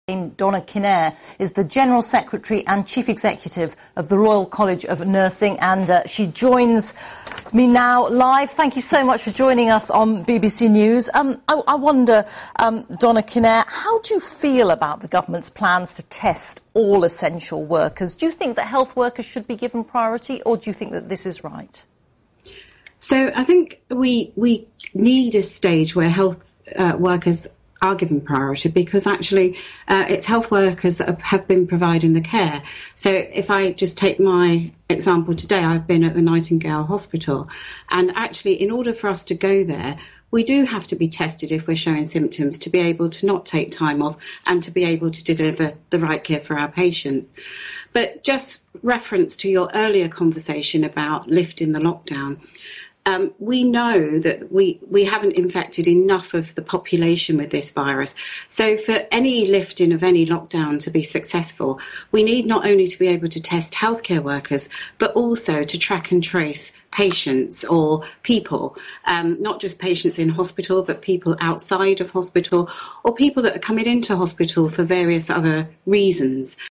Donna Kinnair is the General Secretary and Chief Executive of the Royal College of Nursing, and she joins me now live. Thank you so much for joining us on BBC News. I wonder, Donna Kinnair, how do you feel about the government's plans to test all essential workers? Do you think that health workers should be given priority, or do you think that this is right? So I think we need a stage where health workers are given priority, because actually it's health workers that have been providing the care. So if I just take my example today, I've been at the Nightingale Hospital, and actually in order for us to go there, we do have to be tested if we're showing symptoms to be able to not take time off and to be able to deliver the right care for our patients. But just reference to your earlier conversation about lifting the lockdown, we know that we haven't infected enough of the population with this virus. So for any lifting of any lockdown to be successful, we need not only to be able to test healthcare workers, but also to track and trace patients or people, not just patients in hospital, but people outside of hospital or people that are coming into hospital for various other reasons.